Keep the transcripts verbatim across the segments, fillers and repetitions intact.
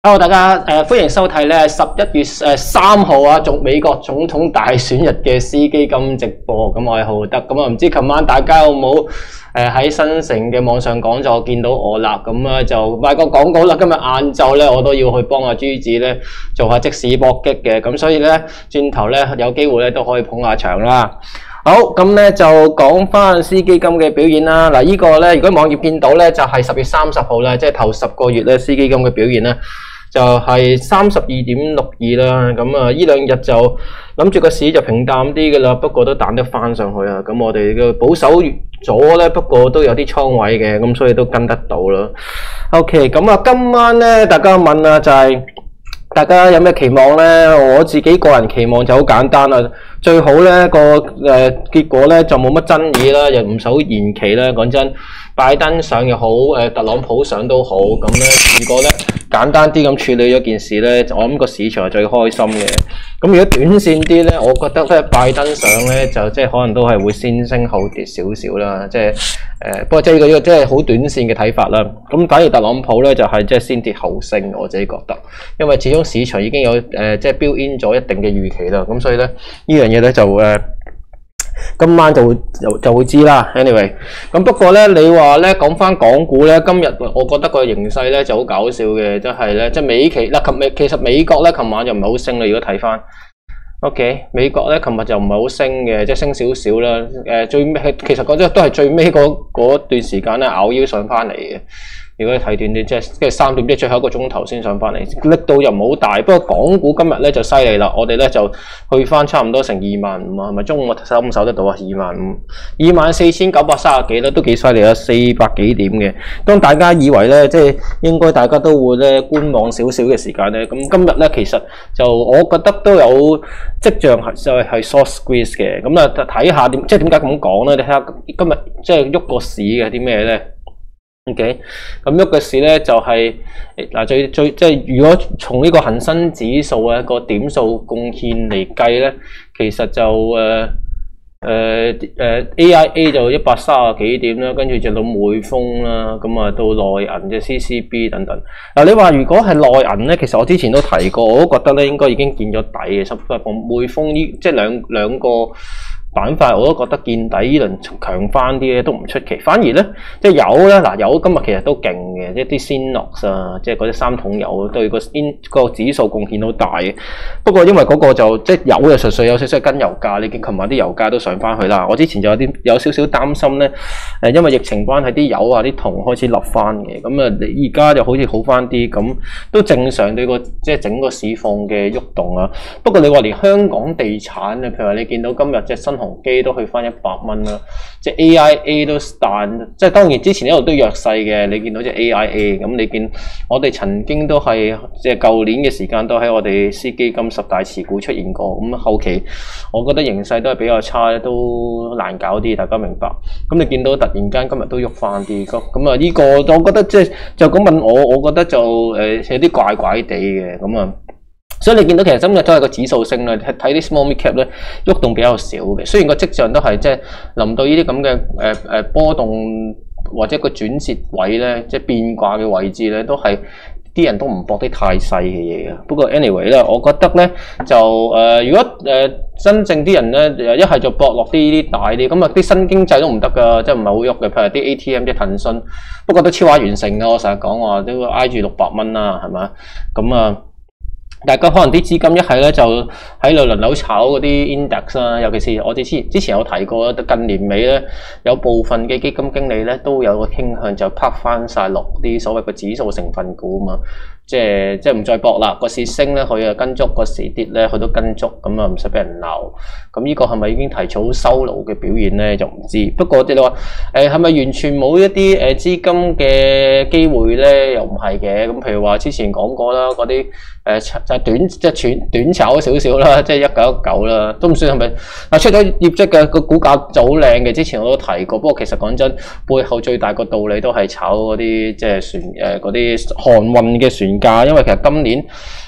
Hello，大家誒、呃、歡迎收睇咧十一月誒三號啊，總美國總統大選日嘅 C 基金直播。咁我係浩德。咁啊，唔知琴晚大家有冇誒喺新城嘅網上講座見到我啦？咁啊就賣個廣告啦。今日晏晝咧，我都要去幫阿朱子咧做下即時搏擊嘅。咁所以咧，轉頭咧有機會咧都可以捧下場啦。好，咁咧就講翻 C 基金嘅表現啦。嗱，呢個咧如果網頁見到咧就係十月三十號啦，即係頭十個月咧 C 基金嘅表現咧。就係三十二點六二啦，咁啊呢兩日就諗住個市就平淡啲嘅啦，不過都彈得翻上去啊。咁我哋嘅保守咗咧，不過都有啲倉位嘅，咁所以都跟得到啦。OK， 咁啊今晚咧大家問啊，就係、是、大家有咩期望咧？我自己個人期望就好簡單啦，最好咧個誒、呃、結果咧就冇乜爭議啦，又唔使延期啦。講真，拜登上又好，誒特朗普上都好，咁咧如果咧簡單啲咁處理咗件事咧，我諗個市場係最開心嘅。咁如果短線啲咧，我覺得咧拜登上咧就即係可能都係會先升後跌少少啦。即係誒、呃，不過即係呢個即係好短線嘅睇法啦。咁反而特朗普咧就係即係先跌後升，我自己覺得，因為始終市場已經有誒、呃、即係 build in 咗一定嘅預期啦。咁所以咧呢樣嘢咧就誒。呃今晚就會就就會知啦。anyway， 咁不過咧，你話咧講翻港股咧，今日我覺得個形勢咧就好搞笑嘅，即係咧即係美期嗱，琴其實美國咧琴晚就唔係好升啦。如果睇翻 ，OK， 美國咧琴日就唔係好升嘅，即係升少少啦。誒、呃，最尾其實講真都係最尾嗰段時間咧咬腰上翻嚟嘅。如果你睇短啲，即係即係三點，即係最後一個鐘頭先上翻嚟，力度又唔好大。不過港股今日咧就犀利啦，我哋咧就去翻差唔多成二萬五啊，係咪中午守唔守得到啊？二萬五，二萬四千九百三十幾啦，都幾犀利啊，四百幾點嘅。當大家以為咧，即係應該大家都會咧觀望少少嘅時間咧，咁今日咧其實就我覺得都有跡象係就係係 short squeeze 嘅。咁啊睇下點，即係點解咁講咧？你睇下今日即係喐個市嘅啲咩咧？OK， 咁喐嘅市咧就係、是、嗱最最即係如果從呢個恒生指數嘅個點數貢獻嚟計咧，其實就誒誒誒 A I A 就一百三十幾點啦，跟住就到匯豐啦，咁啊到內銀嘅 C C B 等等。嗱，你話如果係內銀咧，其實我之前都提過，我都覺得咧應該已經見咗底嘅，甚至乎匯豐呢即係兩兩個板塊我都覺得見底，呢輪強翻啲咧都唔出奇。反而咧，即係油咧，嗱油今日其實都勁嘅，一啲仙諾啊，即係嗰啲三桶油對個先個指數貢獻好大嘅。不過因為嗰個就即係油就純粹有少少跟油價，你見琴晚啲油價都上翻去啦。我之前就有啲有少少擔心咧，誒因為疫情關係啲油啊啲銅開始落翻嘅，咁啊而家就好似好翻啲，咁都正常對個即係整個市況嘅喐動啊。不過你話連香港地產啊，譬如話你見到今日即係新鴻基都去翻一百蚊啦，即係 A I A 都彈，即係當然之前一路都弱勢嘅。你見到隻 A I A 咁，你見我哋曾經都係即係舊年嘅時間都喺我哋 C 基金十大持股出現過。咁後期我覺得形勢都係比較差，都難搞啲，大家明白。咁你見到突然間今日都喐翻啲，咁啊呢個我覺得即係就咁問我，我覺得就誒、呃、有啲怪怪地嘅咁啊。所以你見到其實今日都係個指數升啦，睇啲 small mid cap 咧喐動比較少嘅。雖然個跡象都係即係臨到呢啲咁嘅誒誒波動或者個轉折位咧，即係變卦嘅位置咧，都係啲人都唔搏啲太細嘅嘢嘅。不過 anyway 咧，我覺得咧就誒、呃，如果誒、呃、真正啲人咧，一係就搏落啲啲大啲，咁啊啲新經濟都唔得噶，即係唔係好喐嘅。譬如啲 A T M 即係騰訊，不過都超額完成噶。我成日講話都挨住六百蚊啦，係咪？咁啊。大家可能啲資金一係咧就喺度輪流炒嗰啲 index 啦，尤其是我哋之之前有提過，近年尾咧有部分嘅基金經理咧都有個傾向就拍翻晒落啲所謂嘅指數成分股啊嘛。即係即係唔再搏啦，個市升咧佢啊跟足，個市跌咧佢都跟足，咁啊唔使俾人鬧。咁呢個係咪已經提早收爐嘅表現咧就唔知。不過你話誒係咪完全冇一啲誒資金嘅機會咧？又唔係嘅。咁譬如話之前講過啦，嗰啲誒就短即係短短炒少少啦，即係一九一九啦，都唔算係咪？啊出咗業績嘅個股價就好靚嘅，之前我都提過。不過其實講真，背後最大個道理都係炒嗰啲即係船誒嗰啲航運嘅船價，因為其實今年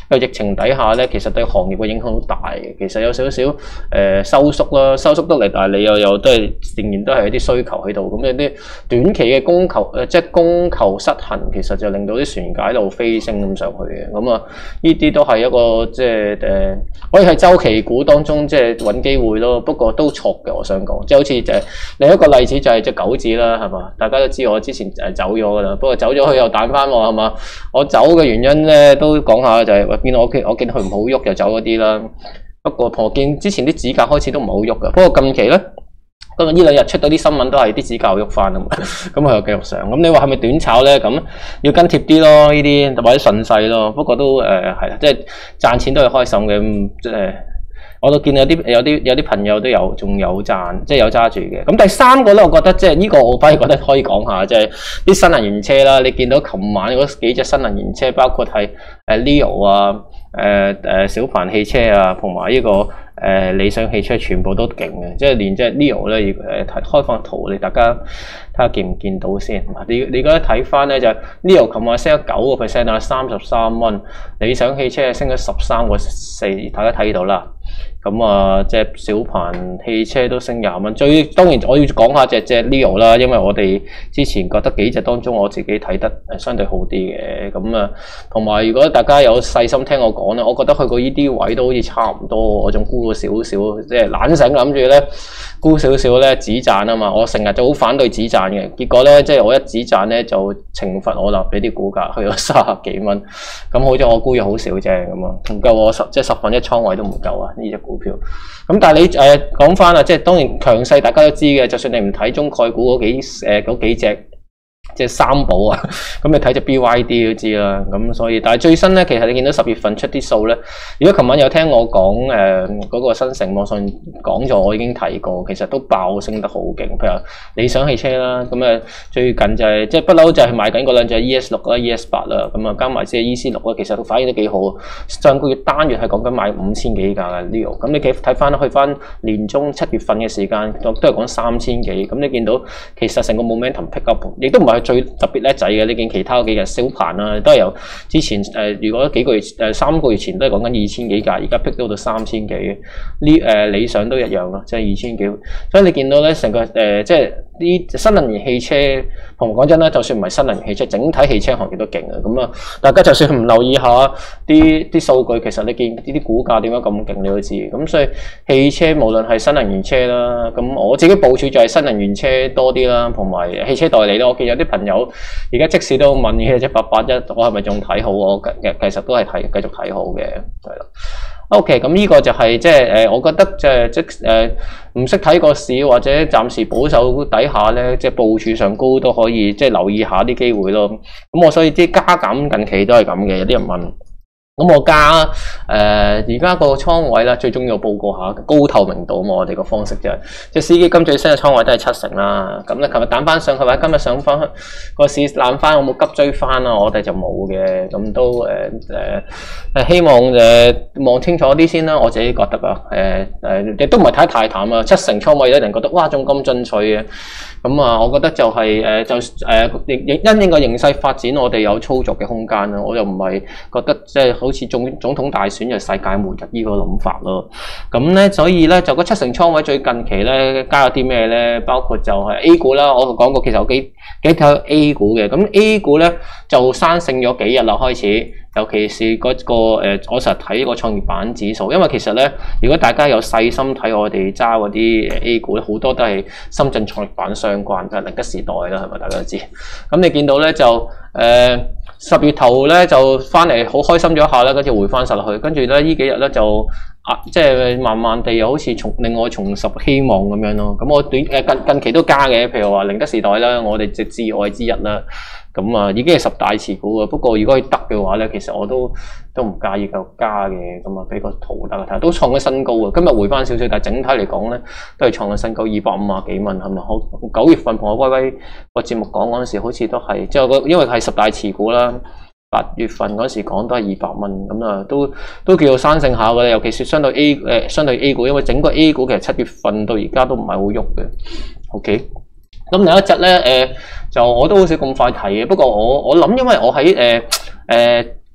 因為疫情底下咧，其實對行業嘅影響好大嘅。其實有少少誒、呃、收縮啦，收縮得嚟，但係你又有都係仍然都係一啲需求喺度。咁有啲短期嘅供求誒，即係供求失衡，其實就令到啲船價一路飛升咁上去嘅。咁啊，呢啲都係一個即係誒，可以係週期股當中即係揾機會咯。不過都錯嘅，我想講，即係好似就係另一個例子就係隻九指啦，係嘛？大家都知我之前誒走咗㗎啦，不過走咗佢又彈翻喎，係嘛？我走嘅原因咧都講下就係、是、話見到我我見佢唔好喐就走嗰啲啦。不過我見之前啲指價開始都唔好喐嘅，不過近期咧，今日呢兩日出到啲新聞都係啲指價喐翻啊嘛，咁佢又繼續上。咁你話係咪短炒咧？咁要跟貼啲咯，呢啲或者順勢咯。不過都誒係啦，即係賺錢都係開心嘅，即係。我都見有啲有啲有啲朋友都有仲有賺，即係有揸住嘅。咁第三個咧，我覺得即係呢個我反而覺得可以講下，即係啲新能源車啦。你見到琴晚嗰幾隻新能源車，包括係誒 Leo 啊、誒、呃、誒小鵬汽車啊，同埋呢個誒、呃、理想汽車，全部都勁嘅。即係連隻 Leo 咧，誒睇開放圖，你大家睇下見唔見到先。你你而家睇翻咧就 Leo 琴晚升咗九個 percent 啊，三十三蚊。理想汽車升咗十三個四，大家睇到啦。咁啊，即係小鵬汽車都升廿蚊。最當然我要講下隻隻 Leo 啦，因為我哋之前覺得幾隻當中我自己睇得誒相對好啲嘅。咁啊，同埋如果大家有細心聽我講咧，我覺得去過呢啲位都好似差唔多，我仲沽咗少少，即係懶醒諗住咧沽少少咧止賺啊嘛。我成日就好反對止賺嘅，結果咧即係我一止賺咧就懲罰我啦，俾啲股價去咗三十幾蚊。咁好似我沽咗好少啫，咁啊唔夠我十即係十分一倉位都唔夠啊呢隻股票。咁但係你誒講翻啊，即係當然強勢大家都知嘅，就算你唔睇中概股嗰幾誒嗰幾隻。即係三寶啊，咁你睇隻 B Y D 都知啦。咁所以，但係最新咧，其實你見到十月份出啲數咧，如果琴晚有聽我講誒嗰個新城網上講咗，我已經提過，其實都爆升得好勁。譬如理想汽車啦，咁誒最近就係、是、即係不嬲就係賣緊嗰兩隻 E S 六啦、E S 八啦，咁啊加埋即係 E C 六啦，其實反應都幾好。上個月單月係講緊賣五千幾架嘅 Leo，咁你睇翻去翻年中七月份嘅時間，都係講三千幾。咁你見到其實成個 momentum pick up，亦都唔係最特別叻仔嘅。你見其他幾隻小鵬啊，都係由之前誒、呃，如果幾個月誒、呃、三個月前都係講緊二千幾架，而家 pick 到到三千幾。呢、呃、誒理想都一樣咯，即係二千幾。所以你見到咧成個誒、呃，即係啲新能源汽車，同講真啦，就算唔係新能源汽車，整體汽車行業都勁啊。咁啊，大家就算唔留意下啲啲數據，其實你見呢啲股價點解咁勁，你都知。咁所以汽車無論係新能源車啦，咁我自己部署就係新能源車多啲啦，同埋汽車代理啦。我見有啲朋友而家即使都問嘅，即係八八一，我係咪仲睇好？我其其實都係睇繼續睇好嘅，係啦。OK，咁呢個就係即係誒，我覺得即係即誒唔識睇個市或者暫時保守底下咧，即係部署上高都可以即係留意下啲機會咯。咁我所以啲加減近期都係咁嘅，有啲人問。咁我加誒而家個倉位啦，最重要報告下高透明度啊嘛，我哋個方式就係、是，即係司基金最新嘅倉位都係七成啦。咁咧，琴日彈翻上去或者今日上翻個市爛翻，有冇急追翻啊？我哋就冇嘅，咁都誒誒誒希望誒望清楚啲先啦。我自己覺得啊，誒誒亦都唔係睇得太淡啊。七成倉位有人覺得哇，仲咁進取嘅。咁啊，我覺得就係、是、誒就誒因應個形勢發展，我哋有操作嘅空間啦。我又唔係覺得即係好似總總統大選就世界末日呢個諗法咯。咁咧，所以咧就個七成倉位最近期咧加咗啲咩咧？包括就係 A 股啦，我講過其實有幾幾睇 A 股嘅。咁 A 股咧就生性咗幾日啦，開始。尤其是嗰、那個誒、呃，我成日睇個創業板指數，因為其實咧，如果大家有細心睇我哋揸嗰啲 A 股咧，好多都係深圳創業板相關，就係寧德時代啦，係咪大家都知？咁你見到咧就誒十、呃、月頭咧就翻嚟好開心咗一下啦，跟住回翻實落去，跟住咧呢幾日咧就啊即係慢慢地又好似重另外重拾希望咁樣咯。咁我短誒近近期都加嘅，譬如話寧德時代啦，我哋直至愛之一啦。咁啊，已經係十大持股啊。不過如果佢得嘅話咧，其實我都都唔介意繼續加嘅。咁啊，俾個圖大家睇下，都創咗新高啊。今日回翻少少，但係整體嚟講咧，都係創咗新高，二百五啊幾蚊係咪？好九月份同我威威個節目講嗰陣時，好似都係即係個，因為係十大持股啦。八月份嗰時講都係二百蚊，咁啊都都叫做生性下嘅。尤其是相對 A 誒、呃，相對 A 股，因為整個 A 股其實七月份到而家都唔係好喐嘅。OK。咁另一隻咧，誒、呃、就我都好少咁快提嘅。不過我我諗，因為我喺誒誒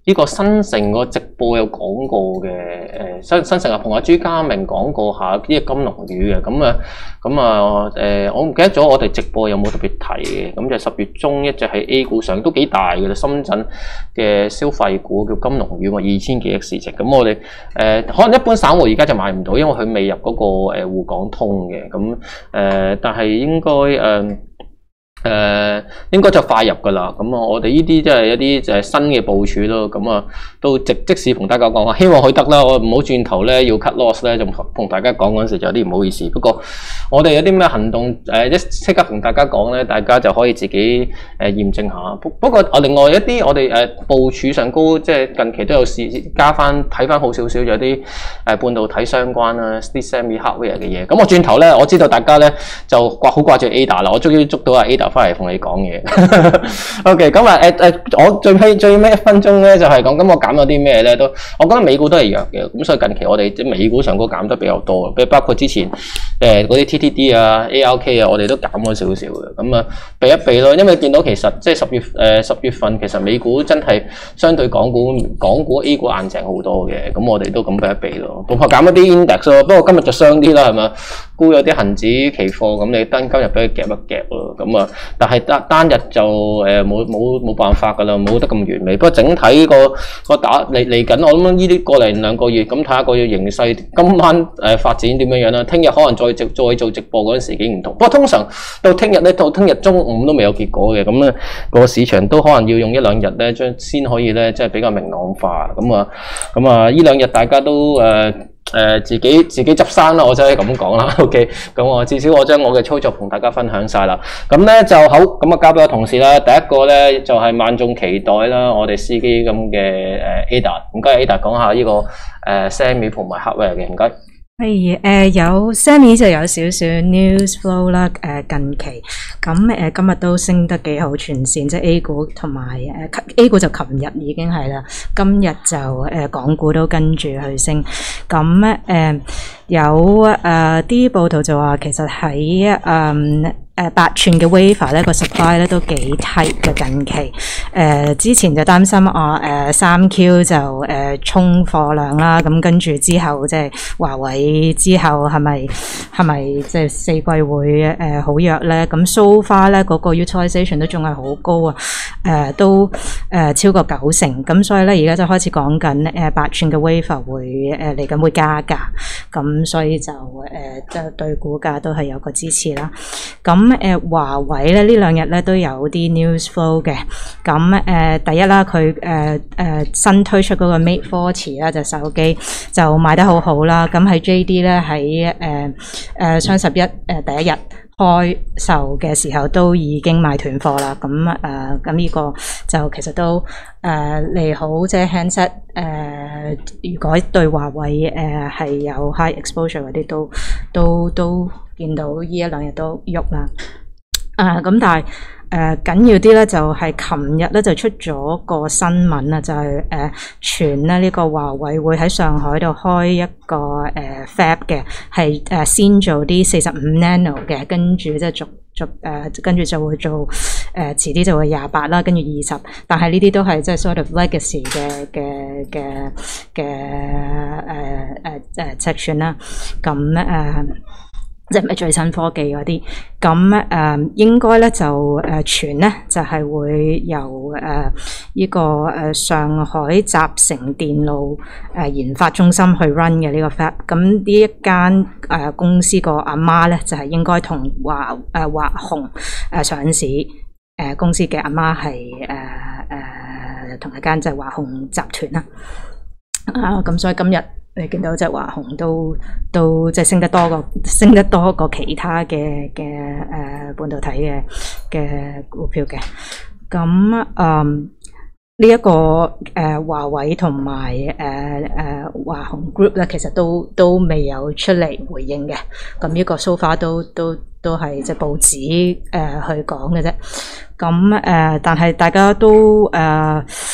呢個新城個直播有講過嘅，誒新新城啊，同阿朱家明講過下呢個金龍魚嘅，咁啊咁啊誒，我唔記得咗我哋直播有冇特別提嘅，咁就十月中一隻喺 A 股上都幾大嘅啦，深圳嘅消費股叫金龍魚嘛，二千幾億市值，咁我哋誒、呃、可能一般散戶而家就買唔到，因為佢未入嗰個誒滬港通嘅，咁誒、呃、但係應該誒。呃誒、呃，應該就快入噶啦，咁啊，我哋呢啲即係一啲就係新嘅部署咯，咁啊，都即即時同大家講啊，希望佢得啦，我唔好轉頭咧要 cut loss 咧，就同大家講嗰陣時就有啲唔好意思。不過我哋有啲咩行動誒，一即刻同大家講咧，大家就可以自己誒驗證下。不不過我另外一啲我哋誒部署上高，即係近期都有試加翻睇翻好少少，有啲誒半導體相關啦，啲 semi hardware 嘅嘢。咁我轉頭咧，我知道大家咧就掛好掛住 Ada 啦，我終於捉到阿 Ada。翻嚟同你講嘢，OK，咁啊誒誒，我最尾最尾一分鐘咧就係講，咁我減咗啲咩咧都，我覺得美股都係弱嘅，咁所以近期我哋即美股上高減得比較多，比如包括之前誒嗰啲 T T D 啊、A R K 啊，我哋都減咗少少嘅，咁啊避一避咯，因為見到其實即係十月誒十月份其實美股真係相對港股港股 A 股硬淨好多嘅，咁我哋都咁避一避咯，同埋減一啲 index 咯，不過今日就傷啲啦，係咪？沽有啲恒指期貨，咁你單今日俾佢夾一夾咯，咁啊。但係單單日就誒冇冇冇辦法㗎啦，冇得咁完美。不過整體個個打嚟嚟緊，我諗呢啲過嚟兩個月，咁睇下個形勢今晚誒、呃、發展點樣樣啦。聽日可能再直再做直播嗰陣時已經唔同。不過通常到聽日咧，到聽日中午都未有結果嘅，咁咧個市場都可能要用一兩日咧，將先可以咧即係比較明朗化。咁啊咁啊，呢兩日大家都誒。呃誒、呃，自己自己執生啦，我真係咁講啦。OK，咁我至少我將我嘅操作同大家分享晒啦。咁咧就好，咁啊交俾我同事啦。第一個咧就係、是、萬眾期待啦，我哋司機咁嘅誒 Ada，唔該 Ada 講下呢、這個誒、呃、Semi 同埋 Hardware 嘅，唔該。 係誒有 Semi 就有少少 news flow 啦，誒近期咁誒今日都升得幾好，全線即係 A 股同埋誒 A 股就琴日已經係啦，今日就誒港股都跟住去升，咁咧誒有誒啲報道就話其實喺誒誒八寸嘅 wafer 咧個 supply 咧都幾 tight 嘅近期，誒、呃、之前就擔心啊誒三 Q 就誒衝貨量啦，咁跟住之後即係華為之後係咪係咪即係四季會誒、呃、好弱咧？咁 so far 咧嗰個 utilization 都仲係好高啊，誒、呃、都誒、呃、超過九成，咁所以咧而家就開始講緊誒八寸嘅 wafer 會誒嚟緊會加價，咁所以就誒即係對股價都係有個支持啦，咁。咁誒華為咧呢兩日咧都有啲 news flow 嘅，咁誒第一啦，佢誒誒新推出嗰個 Mate forty 啦，就手機就賣得好好啦，咁喺 J D 咧喺誒誒雙十一誒第一日開售嘅時候都已經賣斷貨啦，咁誒咁呢個就其實都誒利好即係 handset 誒，如果對華為誒係有 high exposure 嗰啲都都都見到呢一兩日都喐啦，誒咁但係誒緊要啲咧就係琴日咧就出咗個新聞啊，就係誒傳咧呢個華為會喺上海度開一個誒 fab 嘅，係誒先做啲四十五 nano 嘅，跟住即係逐逐誒跟住就會做誒遲啲就會廿八啦，跟住二十，但係呢啲都係即係 sort of legacy 嘅嘅嘅嘅誒誒誒尺寸啦，咁誒。即係咪最新科技嗰啲？咁誒應該咧就誒傳咧就係會由誒呢個誒上海集成電路誒研發中心去 run 嘅呢個 fab。咁呢一間誒公司個阿媽咧就係應該同華誒華虹誒上市誒公司嘅阿媽係誒誒同一間就係華虹集團啦。啊咁所以今日。你見到隻華虹都都即係升得多過升得多過其他嘅嘅誒半導體嘅嘅股票嘅，咁嗯呢一個誒華為同埋誒誒華虹 group 咧，其實都都未有出嚟回應嘅，咁呢個 so far 都都都係即係報紙誒、呃、去講嘅啫，咁誒、呃、但係大家都誒。呃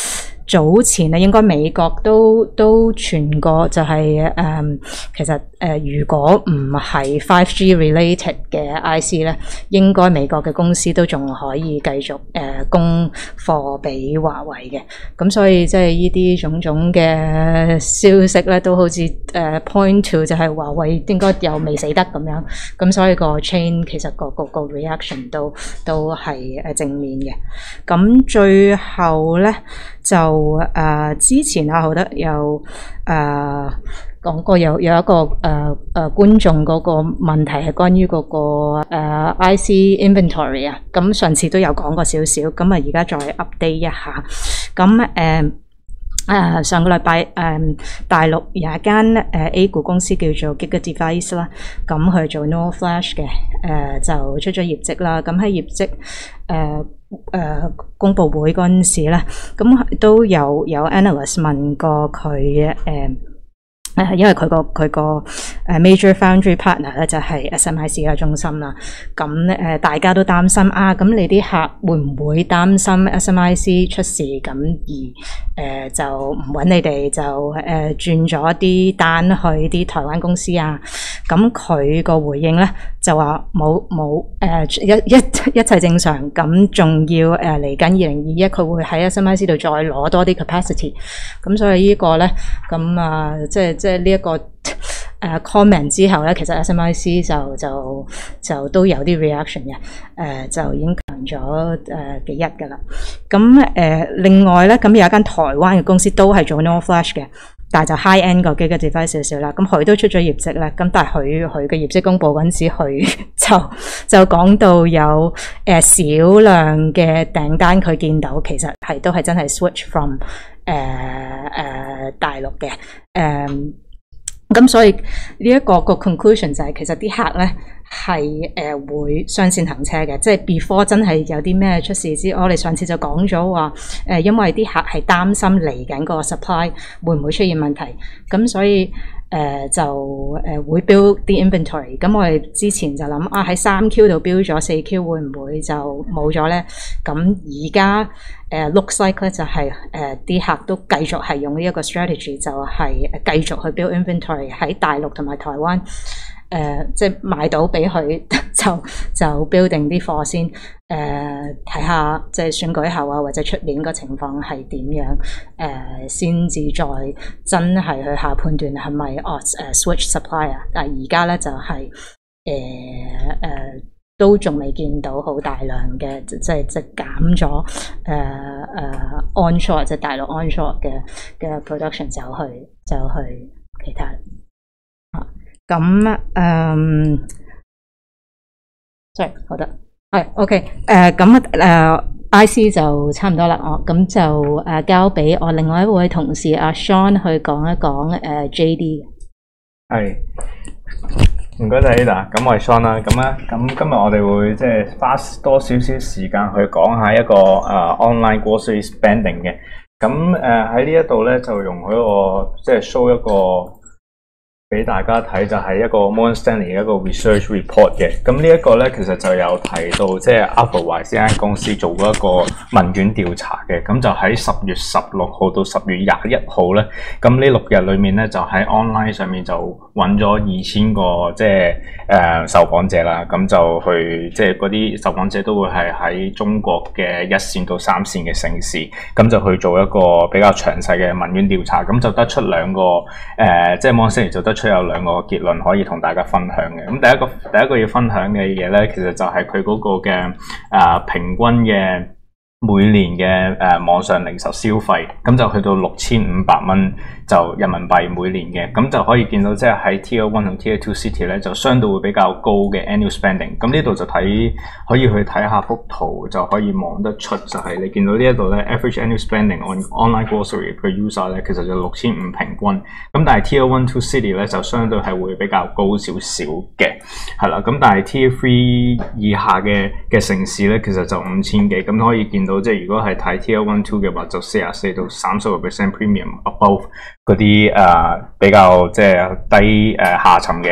早前咧，應該美國都都傳過就係、是、誒、嗯，其實誒、呃，如果唔係 five G related 嘅 I C 咧，應該美國嘅公司都仲可以繼續誒、呃、供貨俾華為嘅。咁所以即係呢啲種種嘅消息咧，都好似誒、呃、point to 就係華為應該又未死得咁樣。咁所以個 chain 其實個個個 reaction 都都係誒正面嘅。咁最後咧就誒、呃、之前阿浩德有誒、呃、講過有有一個誒誒、呃呃、觀眾嗰個問題係關於嗰、那個誒、呃、I C inventory 啊，咁上次都有講過少少，咁啊而家再 update 一下，咁誒。呃誒、uh, 上個禮拜誒大陸有一間誒、uh, A 股公司叫做 GigaDevice 啦，咁佢做 NOR Flash 嘅，誒、uh, 就出咗業績啦。咁喺業績誒誒、uh, uh, 公佈會嗰陣時咧，咁都有有 analyst 問過佢誒。Uh, 誒，因為佢個佢個誒 major foundry partner 咧就係 S M I C 嘅中芯啦，咁誒大家都擔心啊，咁你啲客會唔會擔心 S M I C 出事，咁而誒就唔揾你哋，就誒轉咗啲單去啲台灣公司啊？咁佢個回應咧就話冇冇誒一一一切正常，咁仲要誒嚟緊二零二一佢會喺 S M I C 度再攞多啲 capacity， 咁所以個呢個咧咁啊即係即係呢一個誒 comment 之後咧，其實 S M I C 就就就都有啲 reaction 嘅，誒、呃、就已經強咗誒、呃、幾日㗎啦。咁誒、呃、另外咧，咁有一間台灣嘅公司都係做 NOR Flash 嘅，但係就 high end 個 GigaDevice 少少啦。咁佢都出咗業績咧，咁但係佢佢嘅業績公佈嗰陣時，佢就就講到有誒、呃、少量嘅訂單，佢見到其實係都係真係 switch from 誒、呃、誒、呃、大陸嘅誒。呃咁所以呢一個個 conclusion 就係其實啲客咧係誒會雙線行車嘅，即係 before 真係有啲咩出事之，我哋上次就講咗話誒，因為啲客係擔心嚟緊個 supply 會唔會出現問題，咁所以誒、呃、就誒、呃、會 build 啲 inventory。咁我哋之前就諗啊喺三 Q 度 build 咗四 Q 會唔會就冇咗咧？咁而家誒 looks like 咧就係誒啲客都繼續係用呢一個 strategy， 就係繼續去 build inventory 喺大陸同埋台灣，誒、呃、即係買到俾佢就就 build 定啲貨先，誒睇下即係選舉後啊或者出年個情況係點樣，誒先至再真係去下判斷係咪哦誒 switch supplier。但係而家咧就係誒誒。呃呃都仲未見到好大量嘅，即係即係減咗誒誒 onshore 即係大陸 onshore 嘅嘅 production 走去走去其他啊。咁誒，sorry，好得係 OK 誒，咁誒 I C 就差唔多啦，我咁就誒交俾我另外一位同事阿 Sean 去講一講誒 J D 嘅。 係。唔該晒 Ada， 咁我係 Sean 啦，咁咧，咁今日我哋會即係花多少少時間去講下一個誒、uh, online grocery spending 嘅，咁誒喺呢一度咧就容許我即係 show 一個俾大家睇，就係一個 Morgan Stanley 嘅一個 research report 嘅。咁呢一個咧其實就有提到即係 Alphabet 呢間公司做過一個問卷調查嘅，咁就喺十月十六號到十月廿一號咧，咁呢六日裏面咧就喺 online 上面就揾咗二千個即係誒、呃、受訪者啦，咁就去即係嗰啲受訪者都會係喺中國嘅一線到三線嘅城市，咁就去做一個比較詳細嘅問卷調查，咁就得出兩個誒、呃、即係 Morgan Stanley就得出有兩個結論可以同大家分享嘅。咁第一個第一個要分享嘅嘢咧，其實就係佢嗰個嘅誒、呃、平均嘅每年嘅誒、呃、網上零售消費，咁就去到六千五百蚊就人民幣每年嘅，咁就可以見到即係喺 Tier One 同 Tier Two City 咧就相對會比較高嘅 annual spending。咁呢度就睇可以去睇下幅圖就可以望得出，就係你見到呢一度咧 average annual spending on online grocery per user 咧其實就六千五平均，咁但係 Tier One Two City 咧就相對係會比較高少少嘅，係啦。咁但係 Tier Three 以下嘅嘅城市咧其實就五千幾，咁可以見到即係如果係睇 Tier One Two 嘅話就四十四到三十個 percent premium above 嗰啲誒比較即係低誒、呃、下沉嘅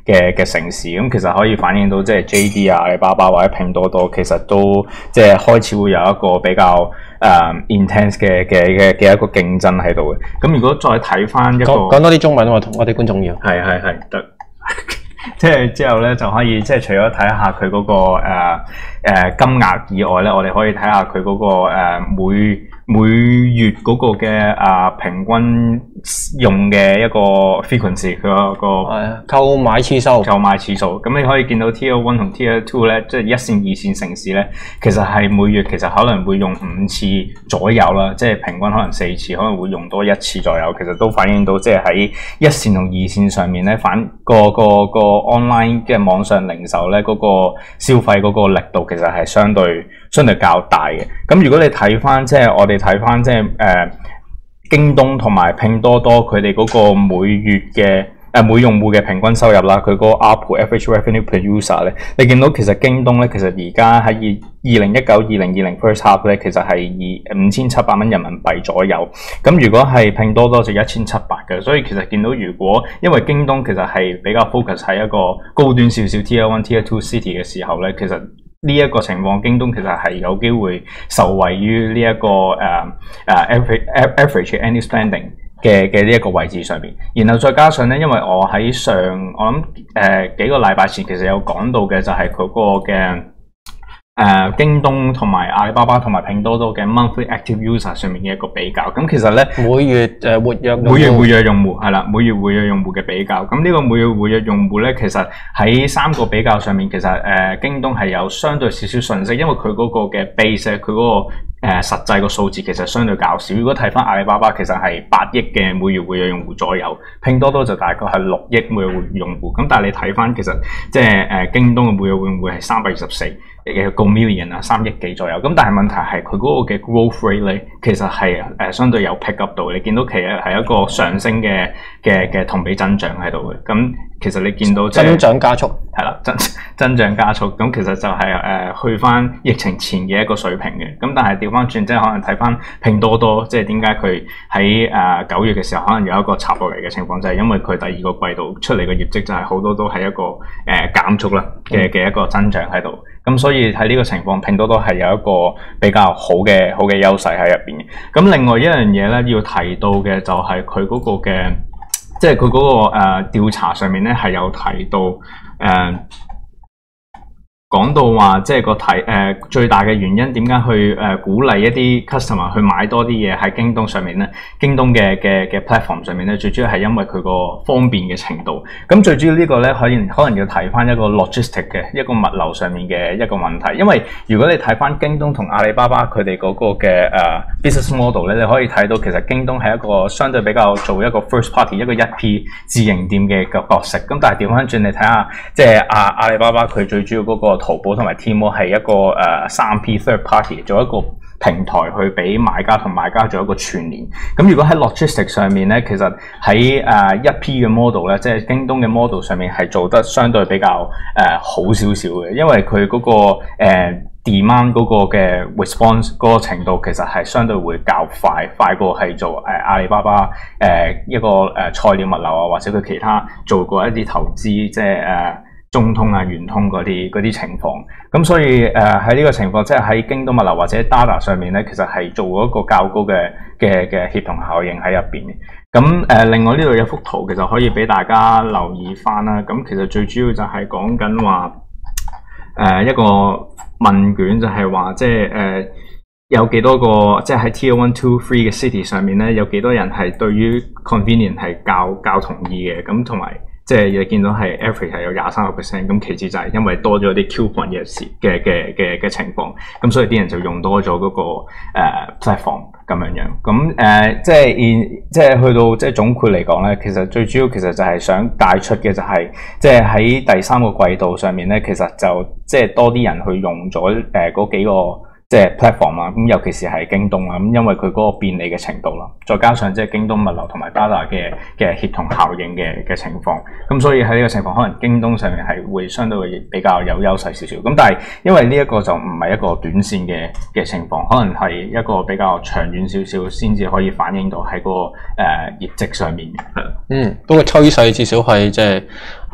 嘅嘅城市，咁其實可以反映到即係 J D 啊、阿里巴巴或者拼多多，其實都即係開始會有一個比較誒、uh, intense 嘅嘅嘅嘅一個競爭喺度嘅。咁如果再睇翻一個講多啲中文，我同我哋觀眾要係係係得。即係之後咧就可以即係除咗睇下佢嗰個誒誒、呃呃、金額以外咧，我哋可以睇下佢嗰個誒、呃、每每月嗰個嘅啊、呃、平均用嘅一個 frequency 佢個個係購買次數購買次數。咁你可以見到 Tier One 同 Tier Two 咧，即係一線二線城市咧，其實係每月其實可能會用五次左右啦，即係平均可能四次，可能會用多一次左右。其實都反映到即係喺一線同二線上面咧，反個個個 online 嘅網上零售咧，嗰個消費嗰個力度其實係相對相對較大嘅。咁如果你睇翻即係我哋睇翻即係誒、呃、京東同埋拼多多佢哋嗰個每月嘅誒、呃、每用戶嘅平均收入啦，佢嗰個 A R P U average revenue per user 咧，你見到其實京東咧其實而家喺二二零一九、二零二零 first half 咧，其實係二五千七百蚊人民幣左右。咁如果係拼多多就一千七百嘅，所以其實見到如果因為京東其實係比較 focus 喺一個高端少少 Tier One、Tier Two city 嘅時候咧，其實呢一個情況，京東其實係有機會受惠於呢、這、一個誒誒、uh, uh, average average annual spending 嘅嘅呢一個位置上邊。然後再加上咧，因為我喺上我諗誒、呃、幾個禮拜前其實有講到嘅就係佢嗰個嘅。誒、呃，京東同埋阿里巴巴同埋拼多多嘅 monthly active user 上面嘅一個比較，咁其實咧每月誒、呃、活躍每月活躍用戶係啦，每月活躍用戶嘅比較，咁呢個每月活躍用戶咧，其實喺三個比較上面，其實誒、呃、京東係有相對少少信息，因為佢嗰個嘅 base 佢嗰、那個誒、呃、實際個數字其實相對較少。如果睇翻阿里巴巴，其實係八億嘅每月活躍用戶左右，拼多多就大概係六億每月活躍用戶。咁但係你睇翻其實即係誒京東嘅每月活躍用戶係三百二十四。嘅個 million 啊，三億幾左右，咁但係問題係佢嗰個嘅 growth rate 咧，其實係誒、呃、相對有 pick up 到，你見到其實係一個上升嘅嘅嘅同比增長喺度嘅，咁其實你見到、就是、 增長加速係啦，增增長加速，咁其實就係、是、誒、呃、去翻疫情前嘅一個水平嘅，咁但係調翻轉，即係可能睇翻拼多多，即係點解佢喺誒九月嘅時候可能有一個插落嚟嘅情況，就係、是、因為佢第二個季度出嚟嘅業績就係好多都係一個誒、呃、減速啦嘅嘅一個增長喺度。咁所以喺呢個情況，拼多多係有一個比較好嘅好嘅優勢喺入邊嘅。咁另外一樣嘢咧，要提到嘅就係佢嗰個嘅，即係佢嗰個誒、呃、調查上面咧係有提到誒。呃講到話即係個睇誒最大嘅原因點解去誒、呃、鼓勵一啲 customer 去買多啲嘢喺京東上面咧？京東嘅嘅嘅 platform 上面咧，最主要係因為佢個方便嘅程度。咁最主要呢個咧，可能可能要睇翻一個 logistic 嘅一個物流上面嘅一個問題。因為如果你睇翻京東同阿里巴巴佢哋嗰個嘅誒、uh, business model 咧，你可以睇到其實京東係一個相對比較做一個 first party 一個一 P 自營店嘅個角色。咁但係調翻轉你睇下，即係阿阿里巴巴佢最主要嗰個淘寶同埋 Tmall 係一個誒三、uh, P third party 做一個平台去俾買家同賣家做一個串聯。咁如果喺 logistics 上面咧，其實喺誒一 P 嘅 model 咧，即係京東嘅 model 上面係做得相對比較誒、uh, 好少少嘅，因為佢嗰、嗰個誒、uh, demand 嗰個嘅 response 嗰個程度其實係相對會較快，快過係做誒、uh, 阿里巴巴誒、uh, 一個誒、uh, 菜鳥物流啊，或者佢其他做過一啲投資，即係誒。Uh, 中通啊、圓通嗰啲嗰啲情況，咁所以誒喺呢個情況，即係喺京東物流或者 Dada 上面咧，其實係做一個較高嘅嘅嘅協同效應喺入邊嘅。咁誒、呃，另外呢度有幅圖，其實可以俾大家留意翻啦。咁其實最主要就係講緊話誒一個問卷就，就係話即係誒有幾多個，即係喺 Tier One、Two、Three 嘅 city 上面咧，有幾多人係對於 convenient 係較較同意嘅，咁同埋。即係你見到係 average 係有廿三個 percent，咁其次就係因為多咗啲 coupon 嘅事嘅嘅嘅嘅情況，咁所以啲人就用多咗嗰、那個誒、uh, platform 咁樣樣。咁誒、uh, 即係 in 即係去到即係總括嚟講咧，其實最主要其實就係想帶出嘅就係、是、即係喺第三個季度上面咧，其實就即係多啲人去用咗誒嗰幾個。即係 platform 啊，咁尤其是係京東啊，咁因為佢嗰個便利嘅程度啦，再加上即係京東物流同埋 Dada 嘅嘅協同效應嘅嘅情況，咁所以喺呢個情況，可能京東上面係會相對會比較有優勢少少。咁但係因為呢一個就唔係一個短線嘅嘅情況，可能係一個比較長遠少少，先至可以反映到喺個誒、呃、業績上面嘅。 嗯，不過趨勢至少係即係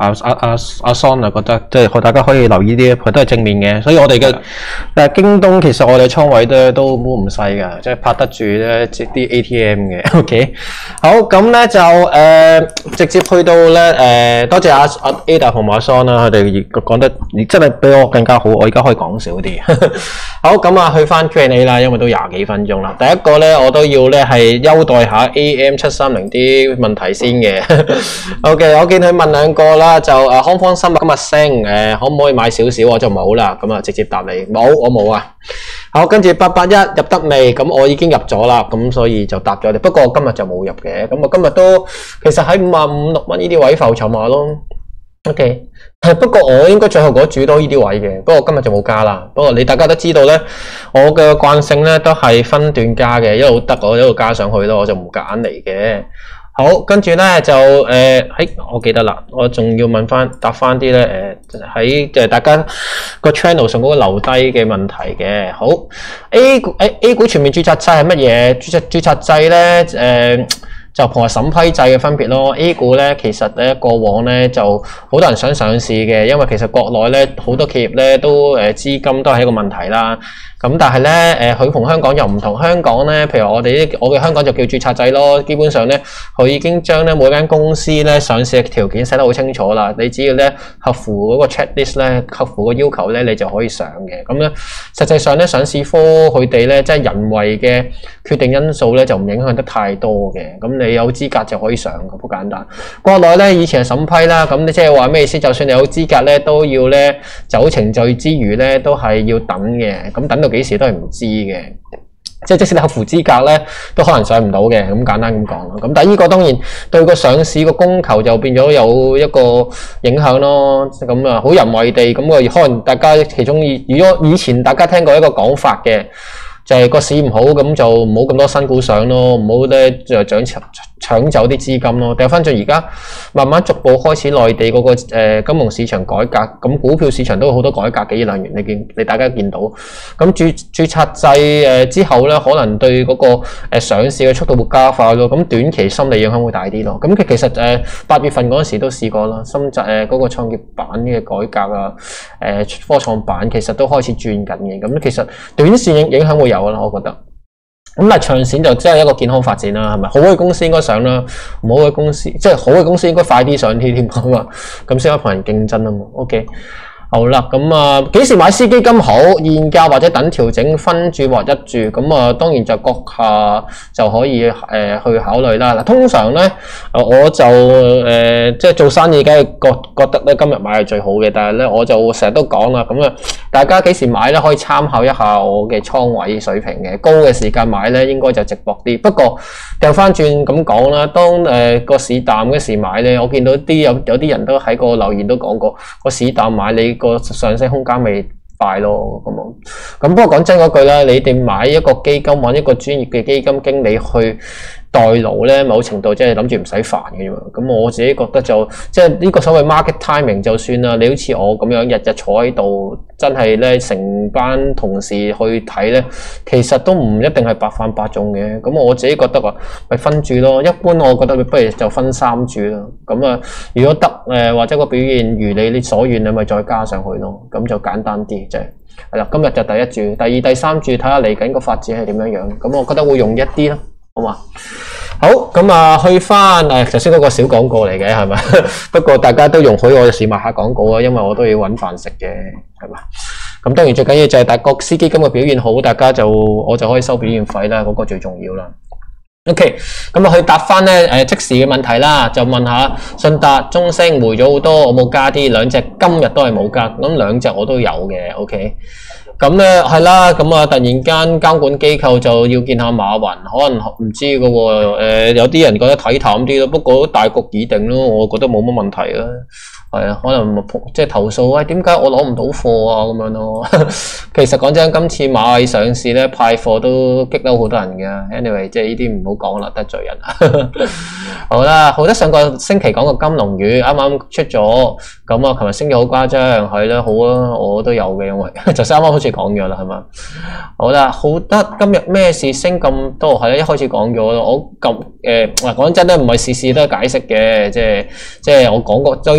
阿阿阿阿 Son 啊，覺得即係大家可以留意啲，佢都係正面嘅。所以我哋嘅誒京東其實我哋倉位都都唔細㗎，即係拍得住咧啲 A T M 嘅。OK， 好咁咧就誒、呃、直接去到咧誒、呃，多謝阿阿 Ada 同埋阿 Son 啦，佢哋講得真係比我更加好，我而家可以講少啲。好咁啊，去翻 Q and A 啦，因為都廿幾分鐘啦。第一個咧，我都要咧係優待下 A M 七三零啲問題先嘅。OK， 我見佢問兩個啦，就誒康方生物今日升，誒、呃、可唔可以買少少？我就冇啦，咁啊直接答你冇，我冇啊。好，跟住八八一入得未？咁我已經入咗啦，咁所以就答咗你。不過今日就冇入嘅，咁啊今日都其實喺五啊五六蚊呢啲位浮沉下咯。OK， 不過我應該最後嗰注都呢啲位嘅，不過今日就冇加啦。不過你大家都知道咧，我嘅慣性咧都係分段加嘅，一路得我一路加上去咯，我就唔夾硬嚟嘅。好，跟住咧就誒，喺、呃、我記得啦，我仲要問翻答翻啲咧誒，喺即係大家個 channel 上嗰個留低嘅問題嘅。好 ，A 股誒 A 股全面註冊制係乜嘢？註冊註冊制咧誒。呃就同埋審批制嘅分別咯。A 股咧其實咧過往咧就好多人想上市嘅，因為其實國內咧好多企業咧都誒資金都係一個問題啦。咁但係咧誒佢同香港又唔同，香港咧譬如我哋啲我嘅香港就叫註冊制咯，基本上咧佢已經將咧每間公司咧上市嘅條件寫得好清楚啦。你只要咧合乎嗰個 checklist 咧，合乎個要求咧，你就可以上嘅。咁咧實際上咧上市科佢哋咧即係人為嘅決定因素咧就唔影響得太多嘅。咁你有資格就可以上，好簡單。國內咧以前係審批啦，咁你即係話咩意思？就算你有資格咧，都要咧走程序之餘咧，都係要等嘅。咁等到幾時都係唔知嘅。即係即使你合乎資格咧，都可能上唔到嘅。咁簡單咁講咯。咁但係呢個當然對個上市個供求就變咗有一個影響咯。咁啊，好人為地咁啊，可能大家其中如果以前大家聽過一個講法嘅。就係個市唔好，咁就唔好咁多新股上咯，唔好咧就搶搶走啲資金咯。掉翻轉而家慢慢逐步開始內地嗰個誒金融市場改革，咁股票市場都有好多改革嘅呢兩年，你見你大家見到。咁註註冊制誒之後咧，可能對嗰個誒上市嘅速度會加快咯。咁短期心理影響會大啲咯。咁其其實誒八月份嗰陣時都試過啦，深圳誒嗰個創業板嘅改革啊，誒科創板其實都開始轉緊嘅。咁其實短線影影響會有啦，我覺得。咁但係長線就真係一個健康發展啦，係咪？好嘅公司應該上啦，唔好嘅公司即係好嘅公司應該快啲上啲添啊嘛，咁先可以同人競爭啊嘛。OK。好啦，咁啊，幾時買私基金好？現價或者等調整分注或一注？咁啊，當然就閣下就可以誒、呃、去考慮啦。嗱，通常咧，我就誒、呃、即係做生意，梗係覺覺得咧今日買係最好嘅。但係咧，我就成日都講啦，咁啊，大家幾時買咧？可以參考一下我嘅倉位水平嘅，高嘅時間買咧，應該就值博啲。不過掉返轉咁講啦，當誒個、呃、市淡嘅時買咧，我見到啲有有啲人都喺個留言都講過，個市淡買你。個上升空間未快咯，咁啊，咁不過講真嗰句啦，你哋買一個基金，揾一個專業嘅基金經理去代勞咧，某程度即係諗住唔使煩嘅啫嘛。咁我自己覺得就即係呢個所謂 market timing 就算啦。你好似我咁樣日日坐喺度，真係咧成班同事去睇咧，其實都唔一定係百發百中嘅。咁我自己覺得話咪分注咯。一般我覺得你不如就分三注啦。咁啊，如果得誒、呃、或者個表現如你你所願，你咪再加上去咯。咁就簡單啲啫。係啦，今日就第一注，第二、第三注睇下嚟緊個發展係點樣樣。咁我覺得會容易一啲咯。好嘛？好，咁啊，去翻誒頭先嗰個小廣告嚟嘅係咪？不過大家都容許我試賣下廣告啊，因為我都要揾飯食嘅，係嘛？咁當然最緊要就係大國師基金嘅表現好，大家就我就可以收表現費啦，嗰、那個最重要啦。OK， 咁啊去答翻咧誒即時嘅問題啦，就問下信達、中升回咗好多，我冇加啲兩隻，今日都係冇加，咁兩隻我都有嘅。OK。咁咧係啦，咁啊突然間監管機構就要見下馬雲，可能唔知嘅喎、呃，有啲人覺得睇淡啲咯，不過大局已定咯，我覺得冇乜問題啦。係啊，可能即係投訴，喂點解我攞唔到貨啊咁樣咯？其實講真，今次螞蟻上市咧派貨都激嬲好多人嘅。anyway， 即係呢啲唔好講啦，得罪人。好啦，好得上個星期講個金龍魚啱啱出咗，咁啊，琴日升咗好誇張，係啦，好啊，我都有嘅，因為就啱啱好似講咗啦，係嘛？好啦，好得今日咩事升咁多？係啦，一開始講咗啦，我咁誒嗱講真咧，唔係事事都解釋嘅，即係即係我講過追砌個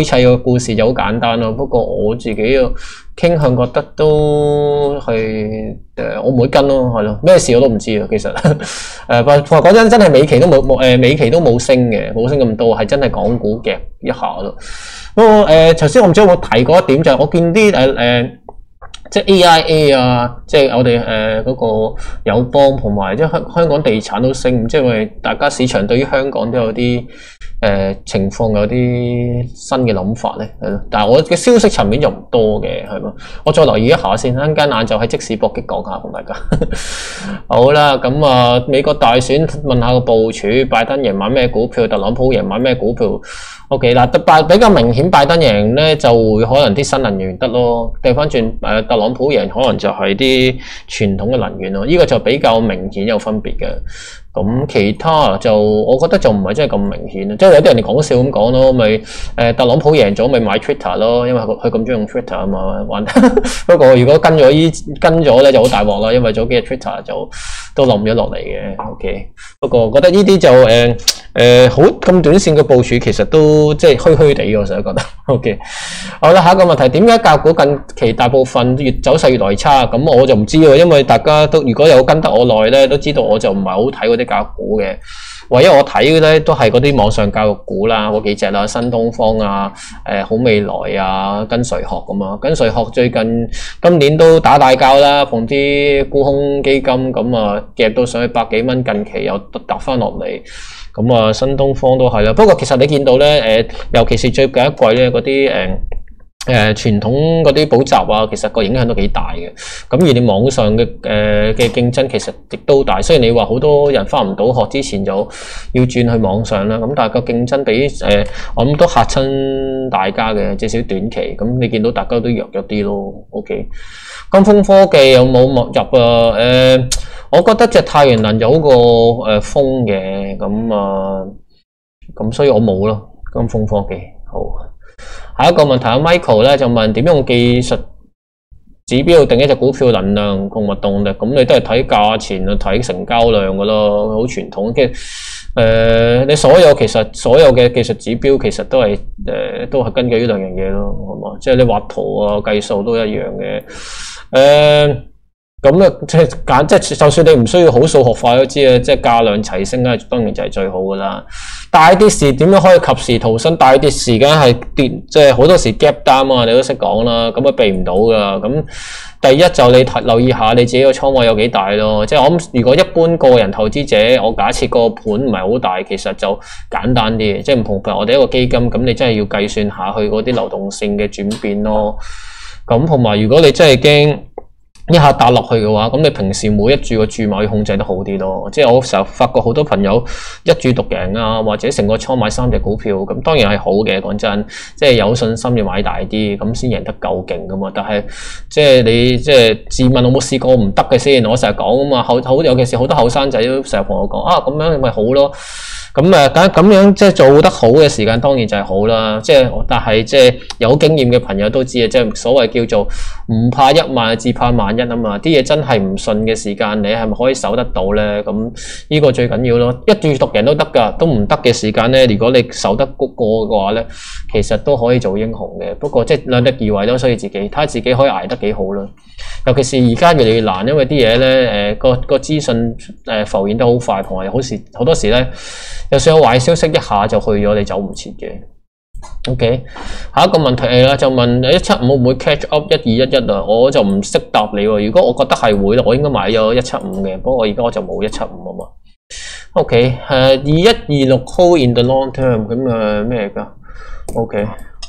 故事就好簡單咯。不過我自己又傾向覺得都係誒、呃，我唔會跟咯，係咯，咩事我都唔知啊。其實誒，不過講真，真係美期都冇冇誒，美期都冇升嘅，冇升咁多，係真係港股夾一下咯。不過誒，頭先我唔知有冇提過一點，就係、是、我見啲誒誒，即係 A I A 啊，即係我哋誒嗰個友邦同埋即係香香港地產都升，即係因為大家市場對於香港都有啲誒、呃、情況有啲新嘅諗法咧，係咯。但係我嘅消息層面就唔多嘅，係嘛？我再留意一下先，陣間晏晝喺即時搏擊講下同大家。好啦，咁啊，美國大選問下個部署，拜登贏買咩股票，特朗普贏買咩股票？O.K. 嗱，拜比較明顯，拜登贏咧就會可能啲新能源得咯，掉返轉誒特朗普贏可能就係啲傳統嘅能源咯，呢、這個就比較明顯有分別嘅。咁其他就我覺得就唔係真係咁明顯啊，即係有啲人哋講笑咁講咯，咪誒特朗普贏咗咪買 Twitter 咯，因為佢佢咁中意用 Twitter 啊嘛，玩。不過如果跟咗依跟咗咧就好大鑊啦，因為早幾日 Twitter 就都冧咗落嚟嘅。O.K. 不過覺得呢啲就誒誒好咁短線嘅部署其實都即係虛虛地，我成日覺得。O.K. 好啦，下一個問題，點解教股近期大部分越走勢越來越差？咁我就唔知喎，因為大家都如果有跟得我耐咧，都知道我就唔係好睇嗰啲教股嘅，唯一我睇嘅咧都係嗰啲網上教育股啦，嗰幾隻啦，新東方啊、誒、呃、好未來啊、跟隨學咁啊，跟隨學最近今年都打大交啦，逢啲沽空基金咁啊夾到上去百幾蚊，近期又揼翻落嚟，咁啊新東方都係啦。不過其實你見到咧誒、呃，尤其是最近一季咧嗰啲誒。呃誒、呃、傳統嗰啲補習啊，其實個影響都幾大嘅。咁而你網上嘅誒嘅競爭其實亦都大。雖然你話好多人返唔到學之前就要轉去網上啦，咁但係個競爭比誒、呃、我諗都嚇親大家嘅，至少短期。咁你見到大家都弱咗啲咯。OK， 金風科技有冇入啊？誒、呃，我覺得隻太陽能有個誒風嘅，咁啊，咁所以我冇咯。金風科技好。下一個問題，阿 Michael 咧就問點樣用技術指標定一隻股票能量同埋動力？咁你都係睇價錢啊，睇成交量噶咯，好傳統嘅。誒、呃，你所有其實所有嘅技術指標其實都係誒、呃、都係根據呢兩樣嘢咯，係嘛？即係你畫圖啊、計數都一樣嘅。誒、呃，咁咧即係揀，即係就算你唔需要好數學化都知啊，即係價量齊升咧，當然就係最好噶啦。大跌時點樣可以及時逃生？大跌時間係跌，即係好多時 gap down 啊，你都識講啦，咁啊避唔到噶。咁第一就你留意下你自己個倉位有幾大咯。即係我諗，如果一般個人投資者，我假設個盤唔係好大，其實就簡單啲。即係唔同譬如我哋一個基金，咁你真係要計算下去嗰啲流動性嘅轉變咯。咁同埋如果你真係驚一下打落去嘅話，咁你平時每一注個注碼要控制得好啲咯。即係我成日發覺好多朋友一注獨贏啊，或者成個倉買三隻股票，咁當然係好嘅。講真，即係有信心要買大啲，咁先贏得夠勁噶嘛。但係即係你即係自問，我冇試過唔得嘅先。我成日講啊嘛，好好尤其是好多後生仔都成日同我講啊，咁樣咪好咯。咁誒，咁咁樣即係做得好嘅時間，當然就係好啦。即係，但係即係有經驗嘅朋友都知啊，即係所謂叫做唔怕一萬，只怕萬一啊嘛。啲嘢真係唔順嘅時間，你係咪可以守得到咧？咁呢個最緊要咯。一注獨贏都得㗎，都唔得嘅時間咧，如果你守得過嘅話咧，其實都可以做英雄嘅。不過即係量力而為咯，所以自己睇下自己可以捱得幾好啦。尤其是而家越嚟越難，因為啲嘢咧誒個個資訊誒浮現得好快，同埋好時好多時咧。就算有壞消息，一下就去咗，你走唔切嘅。OK， 下一個問題係啦，就問一七五會唔會 catch up 一二一一啊？我就唔識答你喎。如果我覺得係會啦，我應該買咗一七五嘅，不過而家我就冇一七五啊嘛。OK， 誒二一二六 hold in the long term 咁誒咩嚟㗎 ？OK，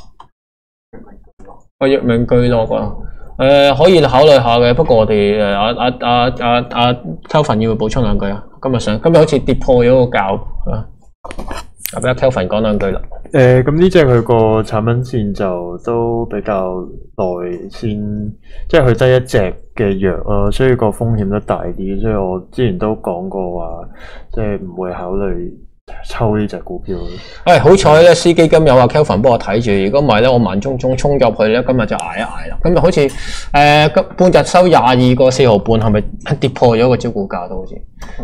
我藥明巨落啊！誒、呃、可以考慮下嘅，不過我哋誒阿阿阿阿阿 Kelvin 要補充兩句啊。今日上今日好似跌破咗個價啊，俾阿 Kelvin 講兩句啦。 誒咁呢隻佢個產品線就都比較耐先，即係佢得一隻嘅藥啊，所以個風險都大啲。所以我之前都講過話，即係唔會考慮抽呢隻股票。 誒好彩咧，司基金有阿 Kelvin 幫我睇住，如果唔係咧，我慢中中衝入去咧，今日就捱一捱啦。今日好似誒、呃、半日收廿二個四毫半，係咪跌破咗個招股價都好似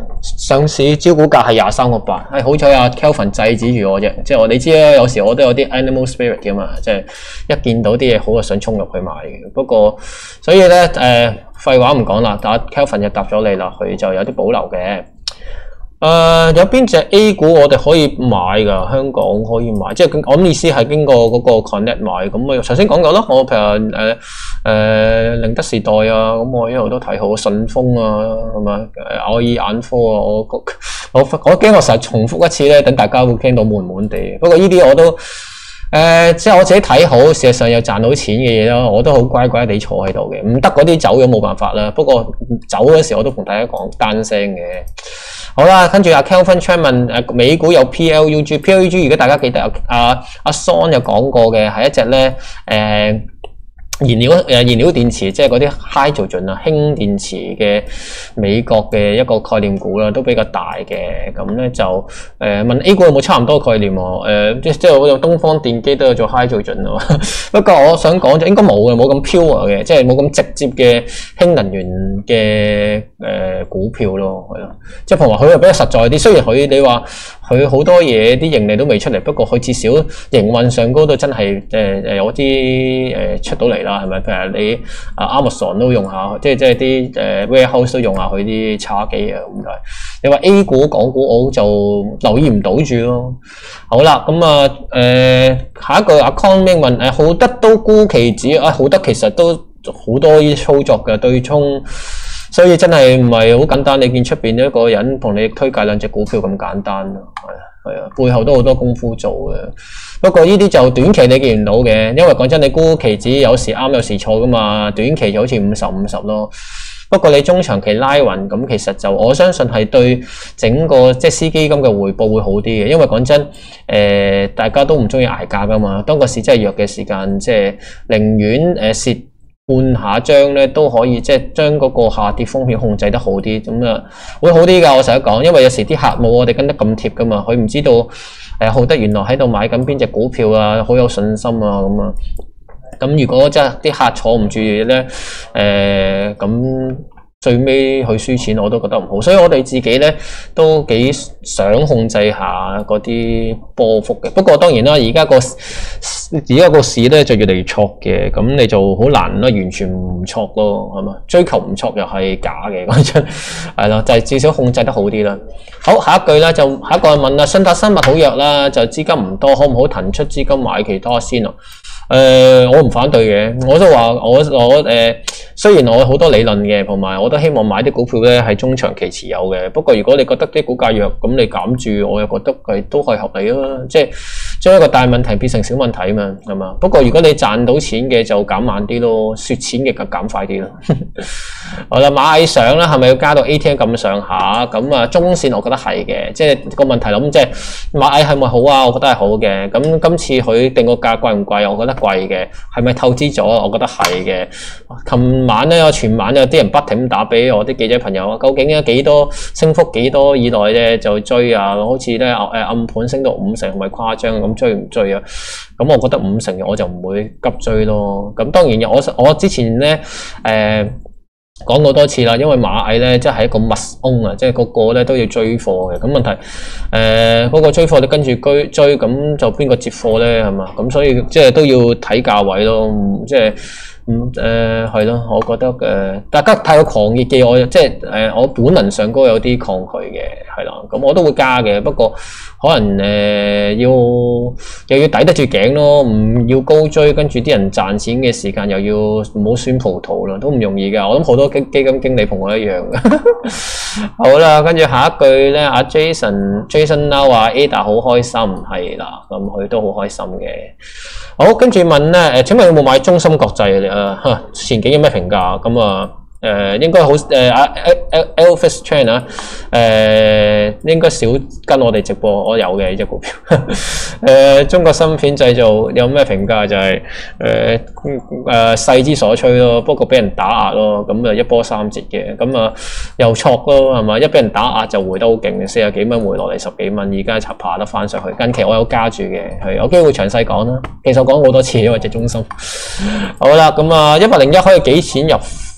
上市招股價係廿三個八，係好彩阿 Kelvin 制止住我啫，即係我你知啦，有時我都有啲 animal spirit 嘅嘛，即係一見到啲嘢好就想衝入去買嘅。不過所以咧誒、呃，廢話唔講啦，但 Kelvin 就答咗你啦，佢就有啲保留嘅。誒、呃、有邊隻 A 股我哋可以買㗎？香港可以買，即係我諗意思係經過嗰個 Connect 買。咁我頭先講過啦，我譬如誒誒寧德時代啊，咁我一路都睇好順豐啊，係咪？誒我以眼科啊，我我我驚我成日重複一次咧，等大家會聽到悶悶地。不過呢啲我都誒、呃，即係我自己睇好，事實上有賺到錢嘅嘢咯，我都好乖乖地坐喺度嘅。唔得嗰啲走咗冇辦法啦。不過走嗰時我都同大家講單聲嘅。好啦，跟住阿 Kelvin Chan 問誒美股有 P L U G，P L U G 如果大家記得阿阿阿 Son 有講過嘅係一隻咧誒燃料誒燃料電池，即係嗰啲 hydrogen 啊氫電池嘅美國嘅一個概念股啦，都比較大嘅。咁咧就誒、呃、問 A 股有冇差唔多概念喎？誒、呃、即即係好似東方電機都有做 hydrogen 咯。不過我想講就應該冇嘅，冇咁 pure 嘅，即係冇咁直接嘅氫能源嘅誒、呃、股票咯，係咯。即係譬如話佢又比較實在啲，雖然佢你話佢好多嘢啲盈利都未出嚟，不過佢至少營運上高都真係誒誒有啲誒、呃、出到嚟啦。係咪？譬如你啊 Amazon 都用下，即係即係啲誒 warehouse 都用下佢啲叉機啊咁就係。你話 A 股、港股我就留意唔到住咯。好啦，咁啊誒下一個阿 Con Ming 問誒浩德都沽期指啊，浩德其實都好多啲操作嘅對沖，所以真係唔係好簡單。你見出邊一個人同你推介兩隻股票咁簡單咯，係啊係啊，背後都好多功夫做嘅。不過呢啲就短期你見唔到嘅，因為講真，你沽期指有時啱有時錯噶嘛，短期就好似五十五十咯。不過你中長期拉勻咁，其實就我相信係對整個即係私基金嘅回報會好啲嘅，因為講真，誒、呃、大家都唔中意捱價噶嘛。當個市真係弱嘅時間，即係寧願誒蝕半下張咧，都可以即係將嗰個下跌風險控制得好啲，咁啊會好啲㗎。我成日講，因為有時啲客冇我哋跟得咁貼㗎嘛，佢唔知道誒浩德原來喺度買緊邊隻股票啊，好有信心啊咁啊。咁如果真係啲客坐唔住咧，誒咁最尾佢輸錢，我都覺得唔好。所以我哋自己咧都幾想控制下嗰啲波幅嘅。不過當然啦，而家個而家個市咧就越嚟越錯嘅，咁你就好難啦，完全唔錯咯，係嘛？追求唔錯又係假嘅，講真係咯，就係、是、至少控制得好啲啦。好，下一句啦，就下一個問啦，信達生物好弱啦，就資金唔多，可唔可以騰出資金買其他先啊？誒、呃，我唔反對嘅，我都話我我誒、呃，雖然我好多理論嘅，同埋我都希望買啲股票咧係中長期持有嘅。不過如果你覺得啲股價弱，咁你減住，我又覺得係都係合理咯。即係將一個大問題變成小問題啊嘛，係嘛？不過如果你賺到錢嘅就減慢啲咯，蝕錢嘅就減快啲咯。好啦，螞蟻上啦，係咪要加到 A T M 咁上下？咁啊，中線我覺得係嘅，即係個問題諗即係螞蟻係咪好啊？我覺得係好嘅。咁今次佢定個價貴唔貴？我覺得貴嘅。係咪透支咗？我覺得係嘅。琴晚咧，我全晚有啲人不停咁打俾我啲記者朋友，究竟有幾多升幅幾多以內咧就追啊？好似咧誒暗盤升到五成，係咪誇張咁追唔追啊？咁我覺得五成我就唔會急追咯。咁當然我我之前咧誒。呃講過多次啦，因為螞蟻咧，即係一個 must own 啊，即係個個咧都要追貨嘅。咁問題誒，嗰、呃那個追貨你跟住追追，咁就邊個接貨咧？係嘛？咁所以即係都要睇價位咯。即係嗯誒係咯，我覺得誒、呃、大家太過狂熱嘅，我即係誒、呃、我本能上高有啲抗拒嘅，係啦。咁我都會加嘅，不過可能誒、呃、要又要抵得住頸咯，唔要高追，跟住啲人賺錢嘅時間又要唔好酸葡萄啦，都唔容易㗎。我諗好多基基金經理同我一樣嘅。好啦，跟住下一句咧，阿 Jason Jason Now 話 Ada 好開心，係啦，咁佢都好開心嘅。好，跟住問咧，誒請問有冇買中芯國際啊？嚇，前景有咩評價？咁啊〜誒、呃、應該好誒阿 Elvis Chan 啊，誒應該少跟我哋直播，我有嘅呢隻股票。誒、呃、中國芯片製造有咩評價？就係誒誒勢之所趨咯，不過俾人打壓咯，咁啊一波三折嘅，咁啊又挫咯，係嘛？一俾人打壓就回得好勁，四十幾蚊回落嚟十幾蚊，而家就爬得翻上去。近期我有加住嘅，係有機會詳細講啦。其實我講好多次，因為隻中芯。好啦，咁啊一百零一可以幾錢入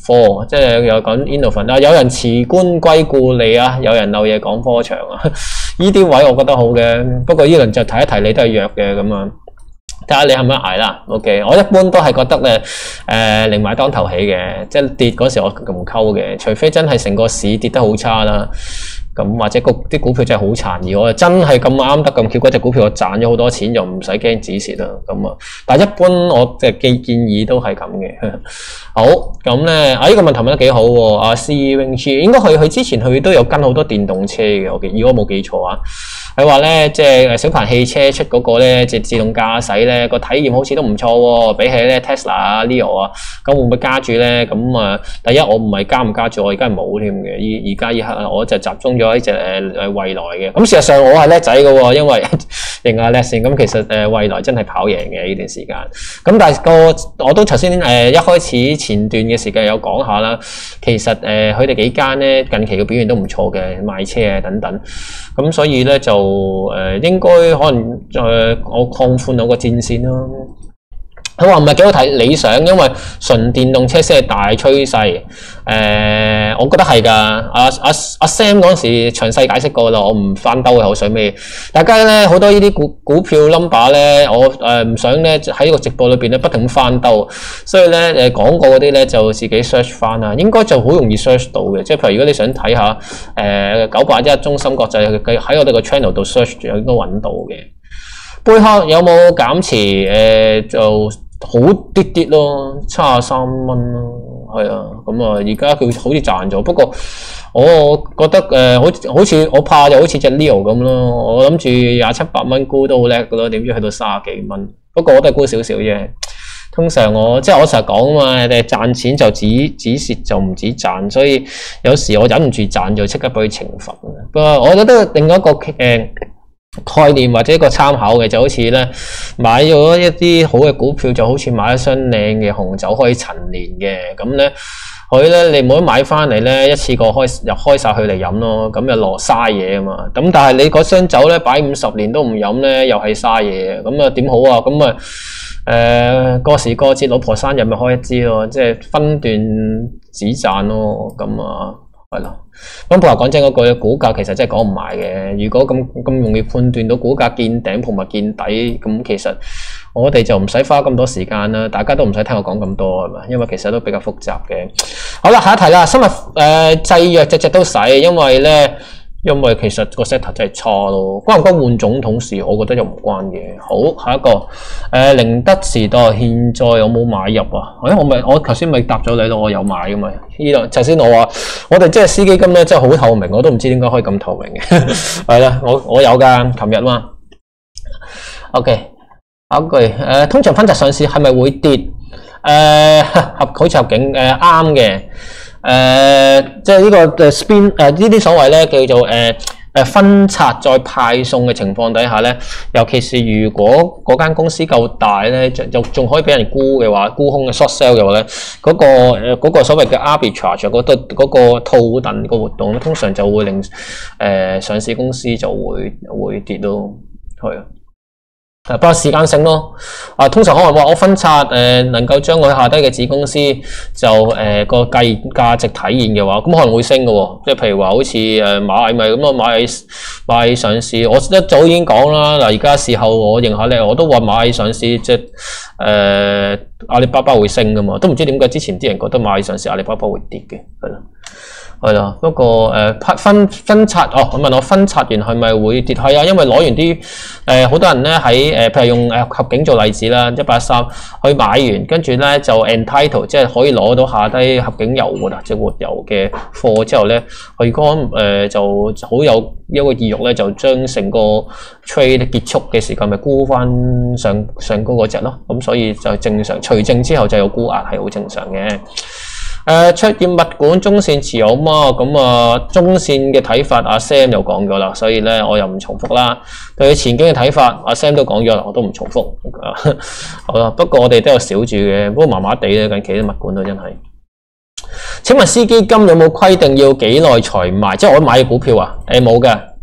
科，即係有講 Innovent 啊，有人辭官歸故里啊，有人漏嘢講科場啊，呢啲位我覺得好嘅，不過呢輪就提一提你都係弱嘅咁啊。睇下你係咪捱啦 ，OK？ 我一般都係覺得咧，誒、呃，寧買當頭起嘅，即係跌嗰時我唔溝嘅，除非真係成個市跌得好差啦，咁或者個啲股票真係好殘，而我真係咁啱得咁巧嗰隻股票我賺咗好多錢，又唔使驚止蝕啦，咁啊，但係一般我嘅建建議都係咁嘅。好，咁咧啊呢、這個問題問得幾好喎，阿 C Wing G 應該佢佢之前佢都有跟好多電動車嘅，我記如果冇記錯啊。佢話咧，即係小鵬汽車出嗰個咧，即係自動駕駛咧，個體驗好似都唔錯喎。比起咧 Tesla 啊、Leo 啊，咁會唔會加注咧？咁啊，第一我唔係加唔加注，我而家係冇添嘅。而而家依刻我就集中咗呢隻誒誒蔚來嘅。咁事實上我係叻仔嘅喎，因為認下叻先。咁其實誒蔚來真係跑贏嘅呢段時間。咁但係個我都頭先誒一開始前段嘅時間有講下啦。其實誒佢哋幾間咧近期嘅表現都唔錯嘅，賣車啊等等。咁所以咧就誒、呃、應該可能誒、呃、我擴寬到個戰線咯。佢話唔係幾好睇理想，因為純電動車先係大趨勢。誒、呃，我覺得係㗎。阿阿阿 Sam 嗰陣時詳細解釋過啦，我唔翻兜口水尾。大家咧好多呢啲股股票 number 咧，我誒唔、呃、想咧喺個直播裏邊咧不停翻兜，所以咧誒講過嗰啲咧就自己 search 翻啊，應該就好容易 search 到嘅。即係譬如如果你想睇下誒九八一中芯國際喺我哋個 channel 度 search 就應該揾到嘅。貝殼有冇減持？誒、呃、就好啲啲咯，七十三蚊咯，係啊，咁啊，而家佢好似賺咗，不過我覺得誒、呃，好好似我怕就好似隻 Leo 咁咯，我諗住廿七八蚊沽都好叻㗎咯，點知去到三十幾蚊，不過我都係沽少少啫。通常我即係我成日講啊嘛，你賺錢就止止蝕就唔止賺，所以有時我忍唔住賺就即刻俾佢懲罰。不過我覺得另外一個誒。呃概念或者一個參考嘅就好似咧買咗一啲好嘅股票，就好似買一箱靚嘅紅酒可以陳年嘅，咁咧佢咧你唔好買翻嚟咧一次過開又開晒佢嚟飲咯，咁又落嘥嘢啊嘛。咁但係你嗰箱酒咧擺五十年都唔飲咧，又係嘥嘢，咁啊點好啊？咁啊誒過時過節老婆生日咪開一支咯，即係分段止賺咯，咁啊係咯。咁譬如講真嗰句，股價其實真係講唔埋嘅。如果咁咁容易判斷到股價見頂同埋見底，咁其實我哋就唔使花咁多時間啦。大家都唔使聽我講咁多係嘛，因為其實都比較複雜嘅。好啦，下一題啦，生物誒製藥隻隻都使，因為咧。因為其實個 sector 真係差咯，關唔關換總統事？我覺得又唔關嘅。好，下一個誒寧德時代現在有冇買入啊？誒、哎，我咪我頭先咪答咗你咯，我有買噶嘛。呢度頭先我話我哋即係私基金咧，真係好透明，我都唔知點解可以咁透明嘅。係啦，我我有噶，琴日嘛。OK，下一句誒、呃，通常分拆上市係咪會跌？誒、呃，合好似合景誒啱嘅。誒、呃，即係呢個誒 spin 誒呢啲所謂咧叫做誒誒、呃、分拆再派送嘅情況底下咧，尤其是如果嗰間公司夠大咧，就就仲可以俾人沽嘅話，沽空嘅 short sell 嘅話咧，嗰、那個誒嗰、那個所謂嘅 arbitrage 嗰個嗰個套戥個活動咧，通常就會令誒、呃、上市公司就會會跌咯，係啊。誒，不過時間性咯，啊，通常可能話我分拆誒、呃，能夠將佢下低嘅子公司就誒個計價值體現嘅話，咁可能會升嘅喎，即係譬如話好似誒螞蟻咪咁啊，螞蟻螞蟻上市，我一早已經講啦，嗱而家事後我認下咧，我都話螞蟻上市即係誒、呃、阿里巴巴會升嘅嘛，都唔知點解之前啲人覺得螞蟻上市阿里巴巴會跌嘅，係咯。係啦，不過誒分分拆哦，我問我分拆完係咪會跌？係啊，因為攞完啲誒好多人咧喺誒，譬如用誒合景做例子啦，一八一三去買完，跟住咧就 entitle， 即係可以攞到下低合景油㗎啦，即係活油嘅貨之後咧，佢嗰誒就好有一個意欲咧，就將成個 trade 結束嘅時間咪沽翻上上高嗰隻咯，咁所以就正常除淨之後就有沽壓係好正常嘅。誒、呃，出業物管中線持有嘛？咁啊，中線嘅睇法阿 Sam 又講咗啦，所以咧我又唔重複啦。對佢前景嘅睇法，阿 Sam 都講咗啦，我都唔重複。好啦，不過我哋都有少住嘅，不過麻麻地咧，近期啲物管都真係。請問私基金有冇規定要幾耐才賣？即係我買嘅股票啊？誒冇嘅，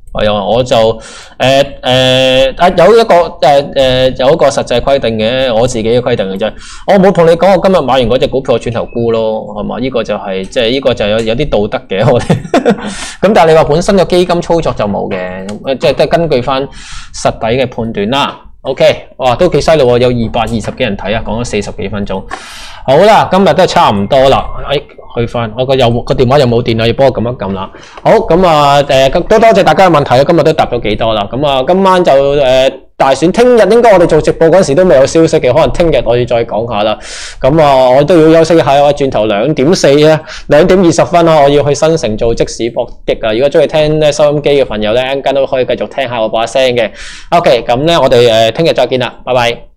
係啊，我就誒誒啊有一個誒誒、呃、有一個實際規定嘅，我自己嘅規定嘅啫。我冇同你講，我今日買完嗰隻股票我轉頭沽咯，係嘛？呢、這個就係、是、即係呢個就有有啲道德嘅我哋。咁但係你話本身個基金操作就冇嘅，即係都係根據翻實底嘅判斷啦。OK， 哇，都幾犀利喎，有二百二十幾人睇啊，講咗四十幾分鐘。好啦，今日都係差唔多啦。哎，去翻我個又個電話又冇電啦，要幫我撳一撳啦。好，咁啊誒，都多謝大家嘅問題啊，今日都答咗幾多啦。咁啊，今晚就誒、呃、大選，聽日應該我哋做直播嗰陣時都未有消息嘅，可能聽日我要再講下啦。咁啊，我都要休息一下，我轉頭兩點四啊，兩點二十分啊，我要去新城做即時搏擊啊。如果中意聽咧收音機嘅朋友咧，陣間都可以繼續聽下我把聲嘅。OK，咁咧我哋誒聽日再見啦，拜拜。